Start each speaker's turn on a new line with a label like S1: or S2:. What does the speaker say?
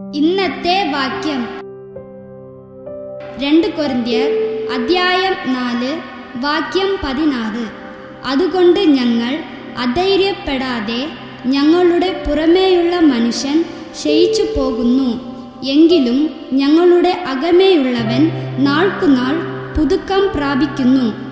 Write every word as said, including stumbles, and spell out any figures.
S1: ഇന്നത്തെ വാക്യം രണ്ട് കൊരിന്ത്യർ അധ്യായം നാല് വാക്യം പതിനാറ്. അതുകൊണ്ട് ഞങ്ങൾ അധൈര്യപ്പെടാതെ ഞങ്ങളുടെ പുറമേയുള്ള മനുഷ്യൻ ക്ഷയിച്ചു പോകുന്നു, എങ്കിലും ഞങ്ങളുടെ അകമേയുള്ളവൻ നാൾക്കുനാൾ പുതുക്കം പ്രാപിക്കുന്നു.